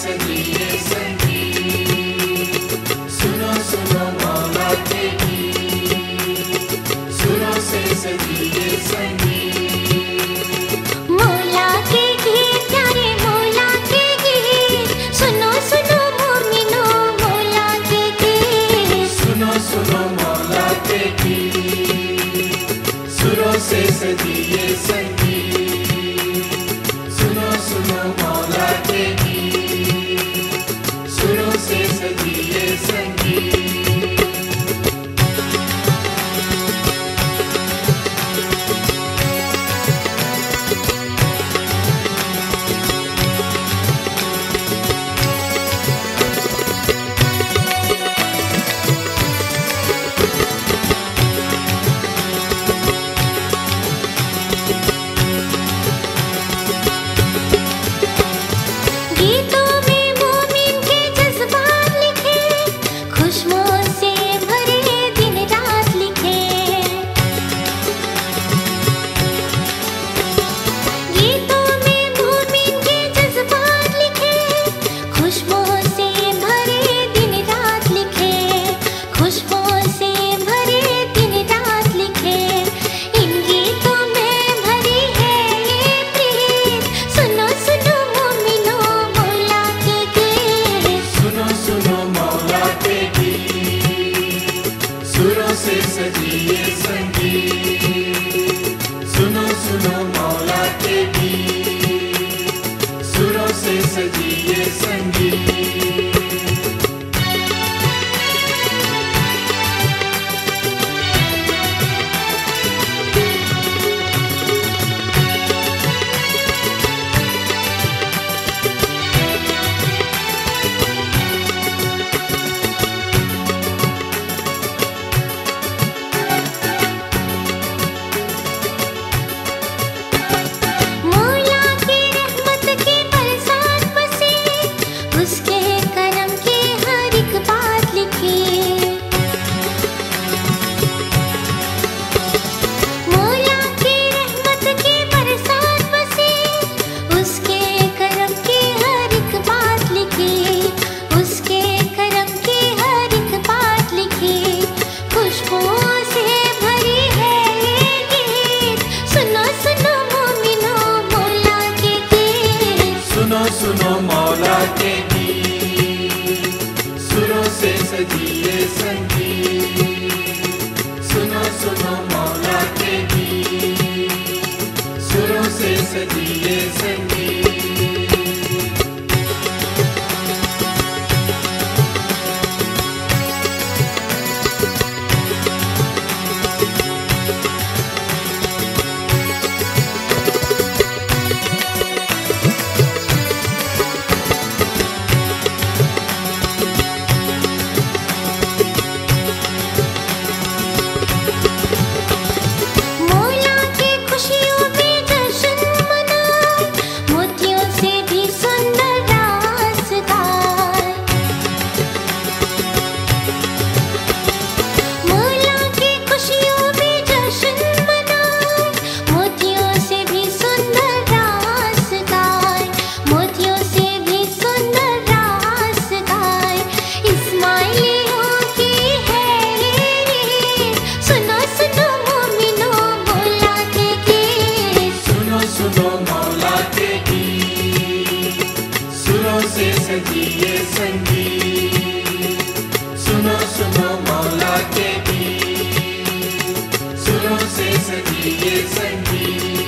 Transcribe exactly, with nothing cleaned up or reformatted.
सजिए संगीत, सुनो सुनो मौला के गीत, सुरों से सजिए संगीत। मौला के गीत प्यारे मौला के गीत, सुनो सुनो मोमिनो मौला के गीत, सुनो सुनो मौला के गीत, सुरों से सजिए संगीत, सुनो सुनो मौला के गीत, सुरों से सजिए संगीत। गीतों में मोमिन के जज्बात लिखे, खुशबुओं से भरे दिन रात लिखे। गीतों में मोमिन के जज्बात लिखे, खुशबुओं से भरे दिन रात लिखे, खुशबुओं से भरे दिन रात लिखे। इन गीतों में भरी है ये प्रीत, सुनो सुनो मोमिनो मौला के गीत, सुनो सुनो मौला के गीत, सुरों से सजिए संगीत, सुनो सुनो मौला के गीत, सुरों से सजिए संगीत। मौला की रहमत के बरसात बसे, उसके करम की हर एक बात लिखी। मौला की रहमत की बरसात बसे, उसके करम की हर एक बात लिखी, उसके करम की हर एक बात लिखी। खुशबुओं से भरी है ये गीत, सुनो सुनो मोमिनो मौला के गीत, सुनो सुनो मौला के गीत, सुरों से सजिए संगीत, सुनो सुनो मौला के गीत, सुरों से सजिए संगीत। मौला की खुशियों में जश्न मनाए, मोतियों से भी सुंदर रास गाए। मौला की खुशियों में जश्न मनाए, मोतियों से भी सुंदर रास गाए, मोतियों से भी सुंदर रास गाए। इस्माइलियों की है ये रीत, सुनो सुनो मोमिनो मौला के गीत, सुनो सुनो मौला के गीत, सुरों से सजिए संगीत, सुनो सुनो मौला के गीत, सुरों से सजिए संगीत।